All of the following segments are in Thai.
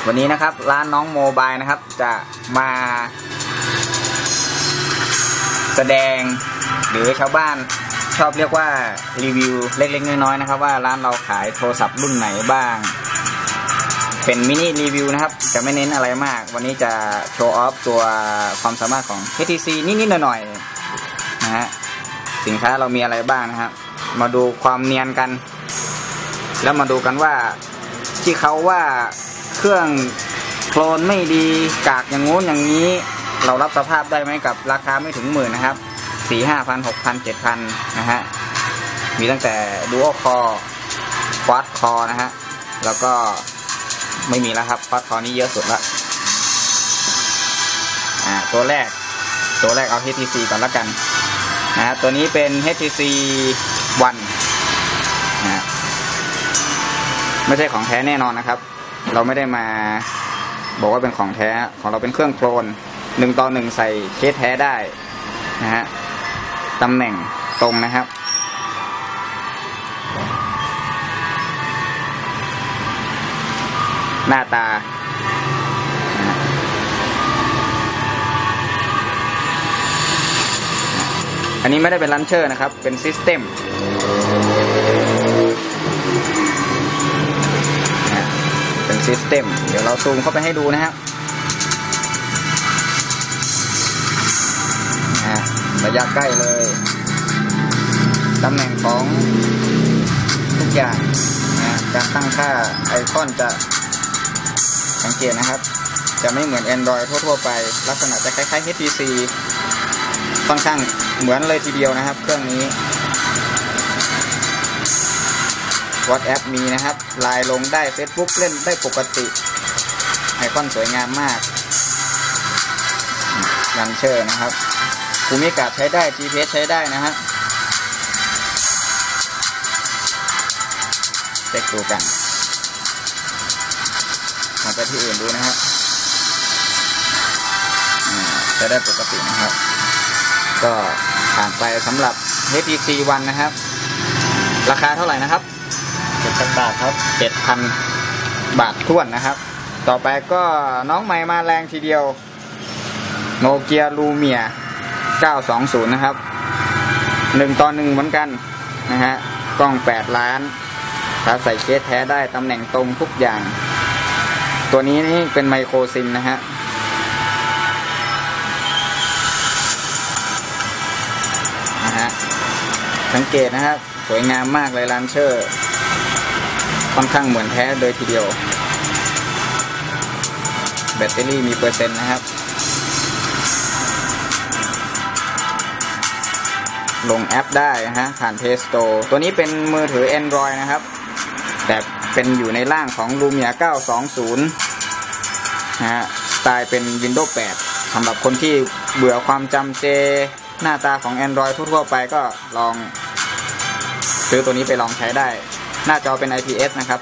วันนี้นะครับร้านน้องโมบายนะครับจะมาแสดงหรือชาวบ้านชอบเรียกว่ารีวิวเล็กๆน้อยๆนะครับว่าร้านเราขายโทรศัพท์รุ่นไหนบ้างเป็นมินิรีวิวนะครับจะไม่เน้นอะไรมากวันนี้จะโชว์ออฟตัวความสามารถของ HTC นิดๆหน่อยๆนะฮะสินค้าเรามีอะไรบ้างนะครับมาดูความเนียนกันแล้วมาดูกันว่าที่เขาว่าเครื่องโคลนไม่ดีกากอย่างงู้นอย่างนี้เรารับสภาพได้ไหมกับราคาไม่ถึงหมื่นนะครับ4,000 5,000 6,000 7,000นะฮะมีตั้งแต่ Dual Core Quad Core นะฮะแล้วก็ไม่มีแล้วครับ Quad Core นี้เยอะสุดละตัวแรกเอา HTC ก่อนละกันนะฮะตัวนี้เป็น HTC One นะไม่ใช่ของแท้แน่นอนนะครับเราไม่ได้มาบอกว่าเป็นของแท้ของเราเป็นเครื่องโคลน1:1ใส่เคสแท้ได้นะฮะตำแหน่งตรงนะครับหน้าตาอันนี้ไม่ได้เป็นลันเชอร์นะครับเป็นซิสเต็มเป็นซิสเต็มเดี๋ยวเราซูมเข้าไปให้ดูนะครับระยะใกล้เลยตำแหน่งของทุกอย่างนะการตั้งค่าไอคอนจะสังเกตนะครับจะไม่เหมือน Android ทั่วๆไปลักษณะจะคล้ายๆ HTC ค่อนข้างเหมือนเลยทีเดียวนะครับเครื่องนี้ WhatsApp มีนะครับไลน์ลงได้ Facebook เล่นได้ปกติไอคอนสวยงามมากลันเชอร์นะครับภูมิอากาศใช้ได้ GPS ใช้ได้นะฮะเช็คดูกันมาไปที่อื่นดูนะครับจะได้ปกตินะครับก็ผ่านไปสำหรับ HTC One นะครับราคาเท่าไหร่นะครับ 7,000 บาทครับ 7,000 บาทท้วนนะครับต่อไปก็น้องใหม่มาแรงทีเดียวโนเกียลูเมีย920นะครับ1:1เหมือนกันนะฮะกล้อง8 ล้านถ้าใส่เคสแท้ได้ตำแหน่งตรงทุกอย่างตัวนี้นี่เป็นไมโครซิมนะฮะสังเกตนะครับสวยงามมากเลยลันเชอร์ค่อนข้างเหมือนแท้โดยทีเดียวแบตเตอรี่มีเปอร์เซ็นต์นะครับลงแอปได้นะฮะผ่าน Play Store ตัวนี้เป็นมือถือ Android นะครับแต่เป็นอยู่ในร่างของ Lumia 920นะฮะสไตล์เป็น Windows 8สำหรับคนที่เบื่อความจำเจหน้าตาของ Android ทั่วๆไปก็ลองซื้อตัวนี้ไปลองใช้ได้หน้าจอเป็น IPS นะครับ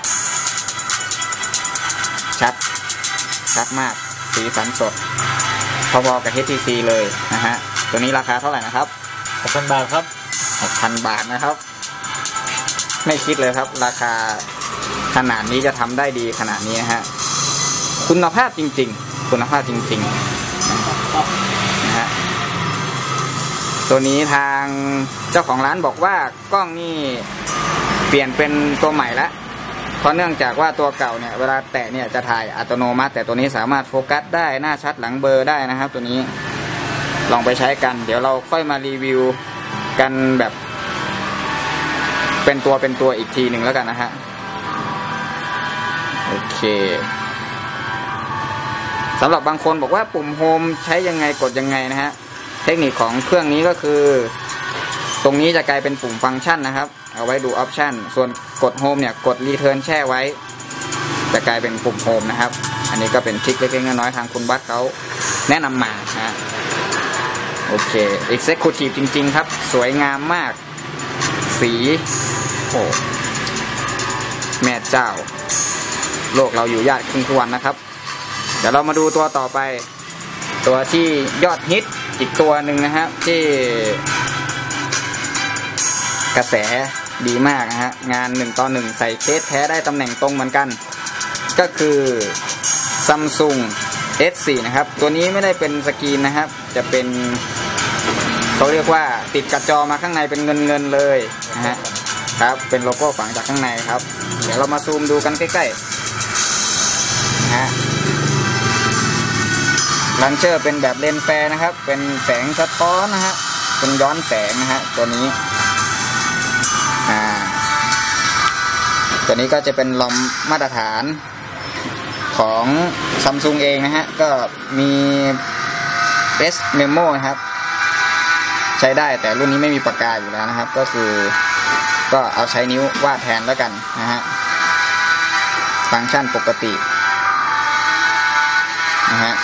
ชัดมากสีสันสดพอๆกับ HTC เลยนะฮะตัวนี้ราคาเท่าไหร่นะครับ 6,000 บาทครับ 6,000 บาทนะครับไม่คิดเลยครับราคาขนาดนี้จะทำได้ดีขนาดนี้นะฮะคุณภาพจริงๆนะฮะตัวนี้ทางเจ้าของร้านบอกว่ากล้องนี่เปลี่ยนเป็นตัวใหม่ละเพราะเนื่องจากว่าตัวเก่าเนี่ยเวลาแตะเนี่ยจะถ่ายอัตโนมัติแต่ตัวนี้สามารถโฟกัสได้หน้าชัดหลังเบลอได้นะครับตัวนี้ลองไปใช้กันเดี๋ยวเราค่อยมารีวิวกันแบบเป็นตัวอีกทีหนึ่งแล้วกันนะฮะโอเคสำหรับบางคนบอกว่าปุ่มโฮมใช้ยังไงกดยังไงนะฮะเทคนิคของเครื่องนี้ก็คือตรงนี้จะกลายเป็นปุ่มฟังก์ชันนะครับเอาไว้ดูออปชันส่วนกดโฮมเนี่ยกดรีเทิร์นแช่ไว้จะกลายเป็นปุ่มโฮมนะครับอันนี้ก็เป็นทริคเล็กๆน้อยๆทางคุณบัตเขาแนะนำมานะฮะโอเค Executive จริงๆครับสวยงามมากสีโอ้แม่เจ้าโลกเราอยู่ยากขึ้นทุกวันนะครับเดี๋ยวเรามาดูตัวต่อไปตัวที่ยอดฮิตอีกตัวหนึ่งนะครับที่กระแสดีมากนะฮะงาน1:1ใส่เคสแท้ได้ตำแหน่งตรงเหมือนกันก็คือ Samsung S4 นะครับตัวนี้ไม่ได้เป็นสกรีนนะครับจะเป็นเขาเรียกว่าติดกระจอมาข้างในเป็นเงินเลยนะฮะครับเป็นโลโก้ฝังจากข้างในครับเดี๋ยวเรามาซูมดูกันใกล้ๆนะฮะลันเชอร์เป็นแบบเลนส์แฟร์นะครับเป็นแสงสะท้อนนะฮะเป็นย้อนแสงนะฮะตัวนี้ตัวนี้ก็จะเป็นลอมมาตรฐานของ Samsung เองนะฮะก็มี S Memo นะครับใช้ได้แต่รุ่นนี้ไม่มีปากกาอยู่แล้วนะครับก็คือก็เอาใช้นิ้ววาดแทนแล้วกันนะฮะฟังก์ชันปกตินะฮะ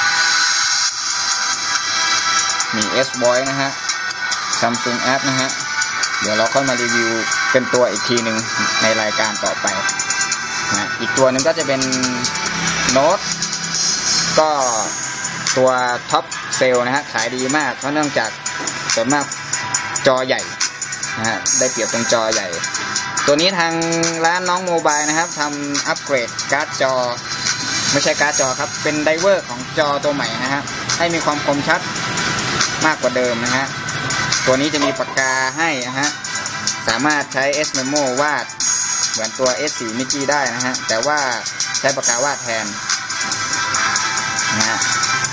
มี S Voice นะฮะ Samsung App นะฮะเดี๋ยวเราค่อยมารีวิวเป็นตัวอีกทีหนึ่งในรายการต่อไปนะอีกตัวนึงก็จะเป็นโน้ตก็ตัวท็อปเซลนะฮะขายดีมากเพราะเนื่องจากส่วนมากจอใหญ่นะฮะได้เปรียบตรงจอใหญ่ตัวนี้ทางร้านน้องโมบายนะครับทำอัปเกรดการ์ดจอไม่ใช่การ์ดจอครับเป็นไดเวอร์ของจอตัวใหม่นะฮะให้มีความคมชัดมากกว่าเดิมนะฮะตัวนี้จะมีปากกาให้นะฮะสามารถใช้ S Memo วาดเหมือนตัว S4 Miki ได้นะฮะแต่ว่าใช้ปากกาวาดแทนนะฮะ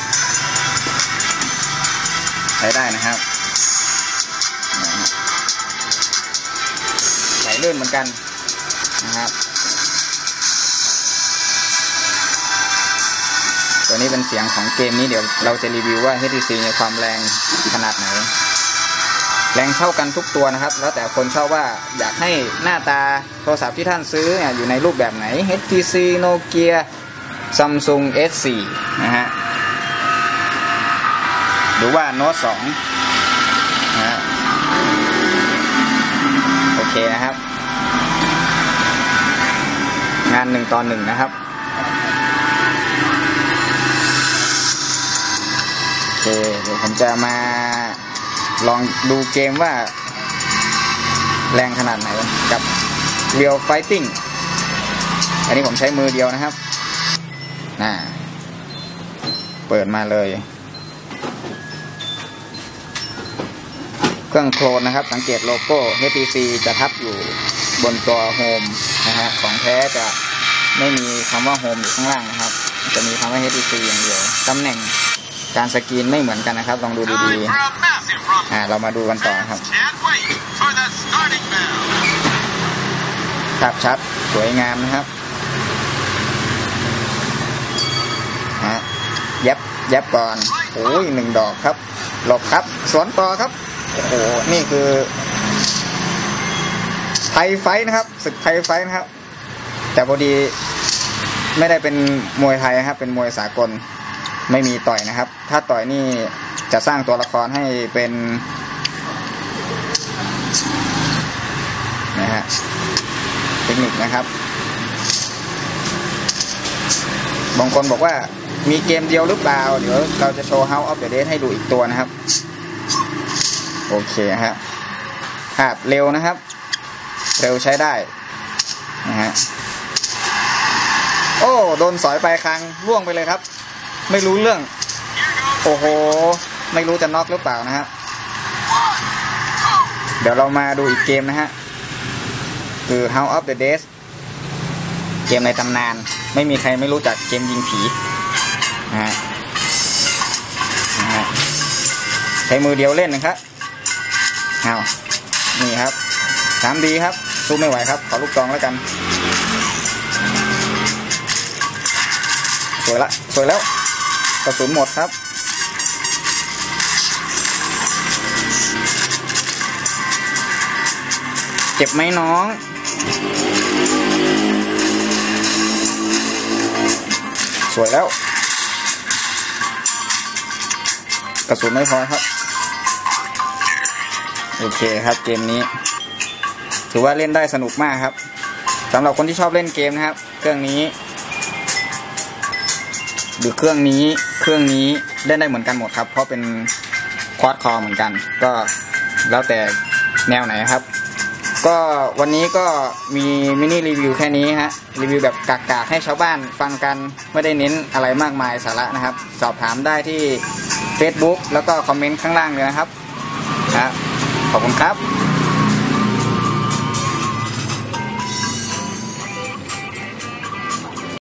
ใช้ได้นะครับไหลลื่นเหมือนกันนะครับตัวนี้เป็นเสียงของเกมนี้เดี๋ยวเราจะรีวิวว่า HTC มีความแรงขนาดไหนแรงเท่ากันทุกตัวนะครับแล้วแต่คนชอบว่าอยากให้หน้าตาโทรศัพท์ที่ท่านซื้ออยู่ในรูปแบบไหน HTC Nokia Samsung S4 นะฮะหรือว่า Note 2นะฮะโอเคนะครับงาน1 ต่อ 1นะครับโอเคเดี๋ยวผมจะมาลองดูเกมว่าแรงขนาดไหนกับ Real Fighting อันนี้ผมใช้มือเดียวนะครับเปิดมาเลยเครื่องโคลนนะครับสังเกตโลโก้ HTC จะทับอยู่บนตัวโฮมนะฮะของแท้จะไม่มีคำว่าโฮมอยู่ข้างล่างนะครับจะมีคำว่า HTC อย่างเดียวตำแหน่งการสกรีนไม่เหมือนกันนะครับลองดูดีๆเรามาดูกันต่อครับภาพชัดสวยงามนะครับยับก่อนโอ้ย1 ดอกครับหลบครับสวนต่อครับโอ้โหนี่คือไทยไฟท์นะครับศึกไทยไฟท์นะครับแต่พอดีไม่ได้เป็นมวยไทยนะครับเป็นมวยสากลไม่มีต่อยนะครับถ้าต่อยนี่จะสร้างตัวละครให้เป็นนะฮะเทคนิคนะครับบางคนบอกว่ามีเกมเดียวหรือเปล่าเดี๋ยวเราจะโชว์ House of the Dead ให้ดูอีกตัวนะครับโอเคฮะภาพเร็วนะครับเร็วใช้ได้นะฮะโอ้โดนสอยปลายคางล่วงไปเลยครับไม่รู้เรื่องโอ้โหไม่รู้จะน็อกหรือเปล่านะฮะเดี๋ยวเรามาดูอีกเกมนะฮะคือ House of the Dead เกมในตำนานไม่มีใครไม่รู้จักเกมยิงผีนะฮะใช้มือเดียวเล่นนะครับนี่ครับ 3D ครับสู้ไม่ไหวครับขอลูกซองแล้วกันสวยแล้วกระสุนหมดครับเจ็บไหมน้องสวยแล้วกระสุนไม่พอครับโอเคครับเกมนี้ถือว่าเล่นได้สนุกมากครับสำหรับคนที่ชอบเล่นเกมนะครับเครื่องนี้หรือเครื่องนี้เล่นได้เหมือนกันหมดครับเพราะเป็นควอดคอร์เหมือนกันก็แล้วแต่แนวไหนครับก็วันนี้ก็มีมินิรีวิวแค่นี้ฮะรีวิวแบบกากๆให้ชาวบ้านฟังกันไม่ได้เน้นอะไรมากมายสาระนะครับสอบถามได้ที่ Facebook แล้วก็คอมเมนต์ข้างล่างเลยนะครับขอบคุณครับ